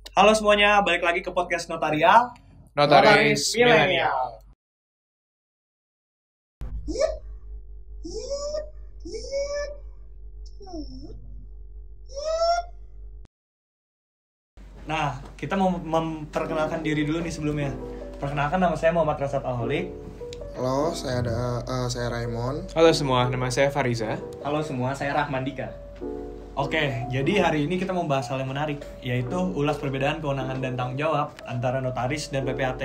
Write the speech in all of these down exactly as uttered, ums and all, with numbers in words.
Halo semuanya, balik lagi ke podcast Notarial. Notaris Milenial. Nah, kita mau memperkenalkan diri dulu nih sebelumnya. Perkenalkan, nama saya Muhammad Rasad Aholik. Halo, saya ada uh, saya Raymond. Halo semua, nama saya Fariza. Halo semua, saya Rahman Dika. Oke, jadi hari ini kita mau bahas hal yang menarik, yaitu ulas perbedaan kewenangan dan tanggung jawab antara notaris dan P P A T.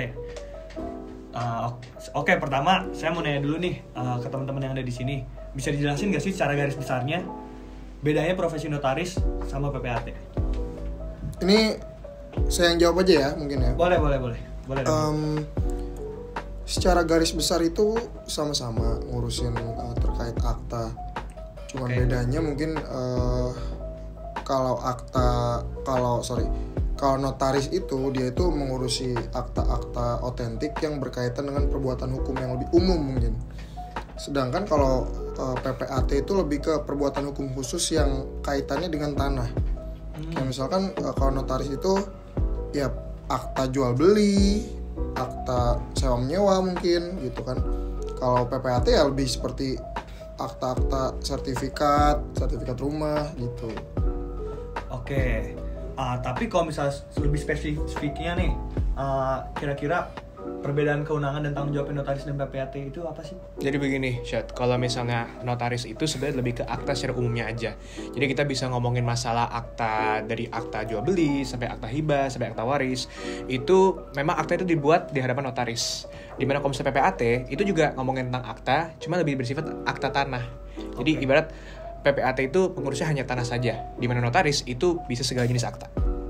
Uh, Oke, okay, pertama saya mau nanya dulu nih uh, ke teman-teman yang ada di sini. Bisa dijelasin gak sih secara garis besarnya bedanya profesi notaris sama P P A T? Ini saya yang jawab aja ya, mungkin ya. Boleh, boleh, boleh. Boleh. Um, secara garis besar itu sama-sama ngurusin uh, terkait akta. Cuman okay. bedanya mungkin uh, kalau akta, kalau sorry, kalau notaris itu dia itu mengurusi akta-akta otentik yang berkaitan dengan perbuatan hukum yang lebih umum mungkin. Sedangkan kalau uh, P P A T itu lebih ke perbuatan hukum khusus yang kaitannya dengan tanah. Hmm. Kayak misalkan uh, kalau notaris itu ya akta jual beli, akta sewa menyewa mungkin gitu kan. Kalau P P A T ya lebih seperti akta-akta sertifikat, sertifikat rumah gitu. Oke, uh, tapi kalau misalnya lebih spesifiknya nih, uh, kira-kira perbedaan kewenangan dan tanggung jawab notaris dan P P A T itu apa sih? Jadi begini, Syed, kalau misalnya notaris itu sebenarnya lebih ke akta secara umumnya aja. Jadi kita bisa ngomongin masalah akta dari akta jual beli sampai akta hibah sampai akta waris. Itu memang akta itu dibuat di hadapan notaris. Dimana kalau misalnya P P A T itu juga ngomongin tentang akta, cuma lebih bersifat akta tanah. Jadi okay. ibarat P P A T itu pengurusnya hanya tanah saja, dimana notaris itu bisa segala jenis akta.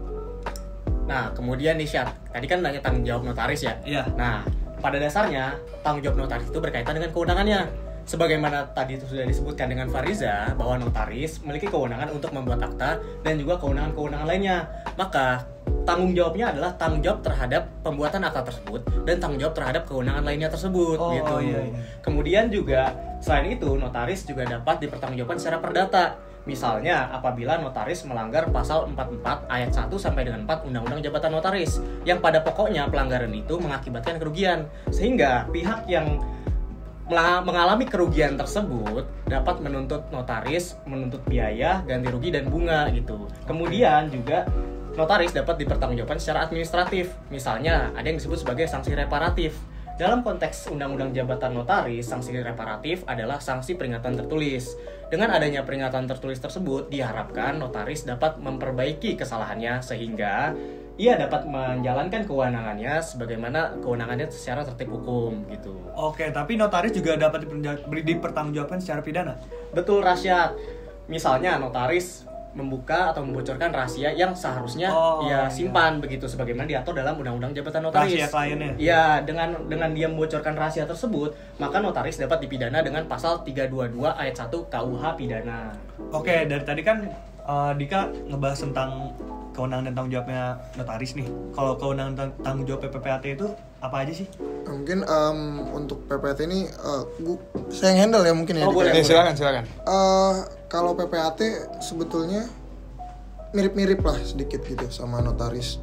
Nah, kemudian nih Syat, tadi kan nanya tanggung jawab notaris ya? Iya. Nah, pada dasarnya tanggung jawab notaris itu berkaitan dengan kewenangannya. Sebagaimana tadi itu sudah disebutkan dengan Fariza, bahwa notaris memiliki kewenangan untuk membuat akta dan juga kewenangan-kewenangan lainnya. Maka, tanggung jawabnya adalah tanggung jawab terhadap pembuatan akta tersebut dan tanggung jawab terhadap kewenangan lainnya tersebut. Oh, gitu. iya, iya. Kemudian juga, selain itu, notaris juga dapat dipertanggungjawabkan secara perdata. Misalnya, apabila notaris melanggar pasal empat puluh empat ayat satu sampai dengan empat Undang-Undang Jabatan Notaris, yang pada pokoknya pelanggaran itu mengakibatkan kerugian, sehingga pihak yang mengalami kerugian tersebut dapat menuntut notaris, menuntut biaya, ganti rugi dan bunga gitu. Kemudian juga notaris dapat dipertanggungjawabkan secara administratif. Misalnya, ada yang disebut sebagai sanksi reparatif. Dalam konteks Undang-Undang Jabatan Notaris, sanksi reparatif adalah sanksi peringatan tertulis. Dengan adanya peringatan tertulis tersebut, diharapkan notaris dapat memperbaiki kesalahannya sehingga ia dapat menjalankan kewenangannya sebagaimana kewenangannya secara tertib hukum gitu. Oke, tapi notaris juga dapat dipertanggungjawabkan secara pidana? Betul, Rasyad. Misalnya notaris membuka atau membocorkan rahasia yang seharusnya oh, ia simpan iya. begitu sebagaimana diatur dalam Undang-Undang Jabatan Notaris. Rahasia kliennya. Iya, dengan dengan dia membocorkan rahasia tersebut, maka notaris dapat dipidana dengan pasal tiga dua dua ayat satu K U H pidana. Oke, dari tadi kan uh, Dika ngebahas tentang kewenangan dan tanggung jawabnya notaris nih. Kalau kewenangan tanggung jawab P P A T itu apa aja sih? Mungkin um, untuk P P A T ini uh, gua, saya yang handle ya mungkin ya. Oh, boleh, ya, silakan, silakan. Uh, kalau P P A T sebetulnya mirip-mirip lah sedikit gitu sama notaris.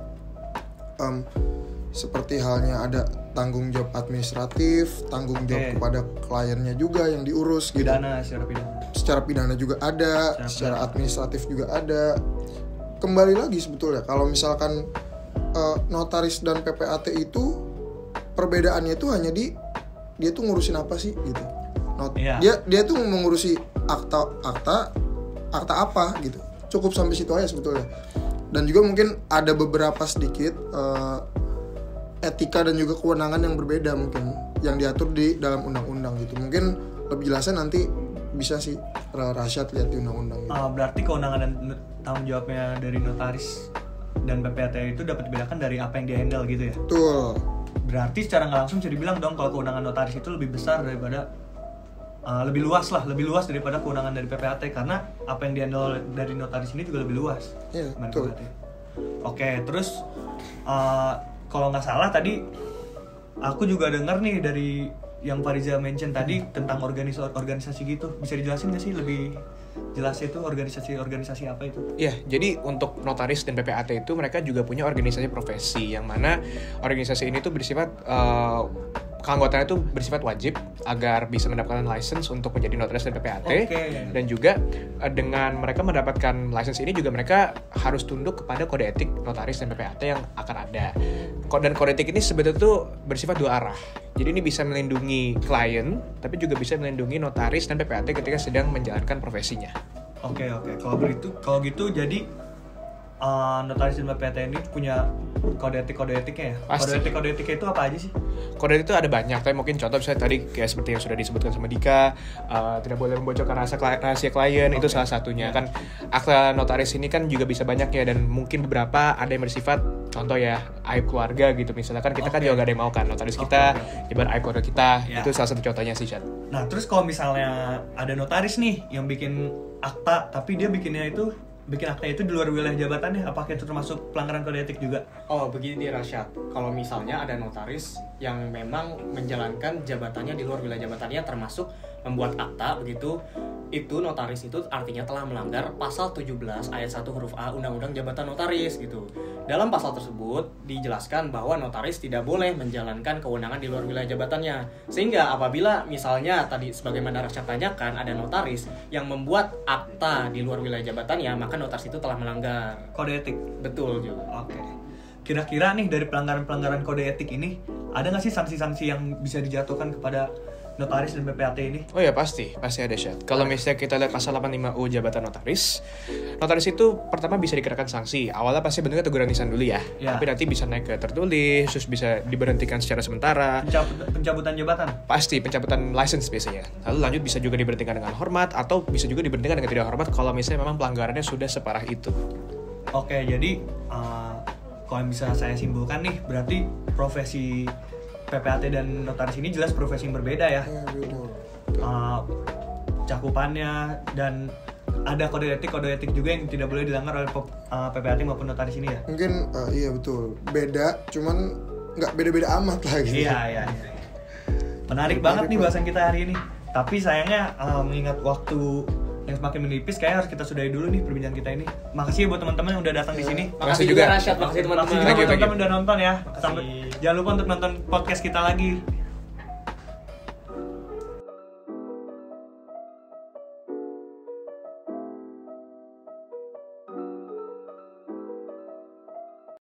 Um, seperti halnya ada tanggung jawab administratif, tanggung jawab okay. kepada kliennya juga yang diurus gitu. Pidana, secara pidana. Secara pidana juga ada, secara, secara administratif juga ada. Kembali lagi sebetulnya kalau misalkan uh, notaris dan P P A T itu perbedaannya itu hanya di dia tuh ngurusin apa sih gitu. Not, yeah. Dia dia tuh mengurusi akta akta akta apa gitu. Cukup sampai situ aja sebetulnya. Dan juga mungkin ada beberapa sedikit uh, etika dan juga kewenangan yang berbeda mungkin yang diatur di dalam undang-undang gitu. Mungkin lebih jelasnya nanti bisa sih Rasyad lihat di undang-undang gitu. Uh, berarti kewenangan dan tanggung jawabnya dari notaris dan P P A T itu dapat dibedakan dari apa yang dia handle gitu ya? Betul. Berarti secara nggak langsung bisa dibilang dong kalau kewenangan notaris itu lebih besar daripada uh, lebih luas lah, lebih luas daripada kewenangan dari P P A T karena apa yang dihandle dari notaris ini juga lebih luas. Iya, betul. Oke, terus uh, kalau nggak salah tadi aku juga dengar nih dari yang Fariza mention tadi tentang organisasi organisasi gitu, bisa dijelasin nggak sih lebih jelas itu organisasi-organisasi apa itu? Iya, jadi untuk notaris dan P P A T itu mereka juga punya organisasi profesi yang mana organisasi ini tuh bersifat uh, keanggotaannya itu bersifat wajib agar bisa mendapatkan license untuk menjadi notaris dan P P A T. Okay. Dan juga uh, dengan mereka mendapatkan license ini juga mereka harus tunduk kepada kode etik notaris dan P P A T yang akan ada. Dan kode etik ini sebetulnya tuh bersifat dua arah. Jadi ini bisa melindungi klien, tapi juga bisa melindungi notaris dan P P A T ketika sedang menjalankan profesinya. Oke okay, oke. Okay. Kalau begitu, kalau gitu jadi uh, notaris dan P P A T ini punya kode etik kode etiknya ya. Pasti. Kode etik kode etiknya itu apa aja sih? Kode etik itu ada banyak, tapi mungkin contoh misalnya tadi kayak seperti yang sudah disebutkan sama Dika, uh, tidak boleh membocorkan rahasia, rahasia klien, okay. Itu salah satunya. Kan akta notaris ini kan juga bisa banyak ya, dan mungkin beberapa ada yang bersifat contoh ya aib keluarga gitu. Misalnya kan kita okay. kan juga gak ada yang mau kan notaris okay, kita okay. nyebar aib keluarga kita, yeah. Itu salah satu contohnya sih, Chat. Nah terus kalau misalnya ada notaris nih yang bikin akta, tapi dia bikinnya itu bikin akta itu di luar wilayah jabatannya, apakah itu termasuk pelanggaran kode etik juga? Oh begini Rasyad, kalau misalnya ada notaris yang memang menjalankan jabatannya di luar wilayah jabatannya, termasuk membuat akta begitu, itu notaris itu artinya telah melanggar pasal tujuh belas ayat satu huruf A Undang-Undang Jabatan Notaris gitu. Dalam pasal tersebut dijelaskan bahwa notaris tidak boleh menjalankan kewenangan di luar wilayah jabatannya. Sehingga apabila misalnya tadi sebagaimana Rasyad tanyakan ada notaris yang membuat akta di luar wilayah jabatannya, maka notaris itu telah melanggar kode etik. Betul juga. Oke. Kira-kira nih dari pelanggaran-pelanggaran kode etik ini ada nggak sih sanksi-sanksi yang bisa dijatuhkan kepada notaris dan P P A T ini? Oh ya pasti, pasti ada, Syed. Kalau misalnya kita lihat pasal delapan puluh lima U Jabatan Notaris, notaris itu pertama bisa dikenakan sanksi. Awalnya pasti bentuknya teguran lisan dulu ya, ya. Tapi nanti bisa naik ke tertulis, terus bisa diberhentikan secara sementara. Pencabut, pencabutan jabatan? Pasti, pencabutan license biasanya. Lalu lanjut bisa juga diberhentikan dengan hormat, atau bisa juga diberhentikan dengan tidak hormat kalau misalnya memang pelanggarannya sudah separah itu. Oke, jadi uh, kalau bisa saya simpulkan nih, berarti profesi P P A T dan notaris ini jelas profesi yang berbeda ya. Ya, betul. Uh, cakupannya dan ada kode etik kode etik juga yang tidak boleh dilanggar oleh uh, P P A T maupun notaris ini ya. Mungkin uh, iya betul. Beda, cuman nggak beda-beda amat lah gitu. Iya iya. iya. Menarik Menarik banget nih bahasan kita hari ini. Tapi sayangnya uh, mengingat waktu yang semakin menipis, kayaknya harus kita sudahi dulu nih perbincangan kita ini. Makasih ya buat teman-teman yang udah datang di sini. Makasih juga Rasyad, makasih teman-teman. Makasih juga buat teman-teman udah nonton ya. Sampai jangan lupa untuk nonton podcast kita lagi.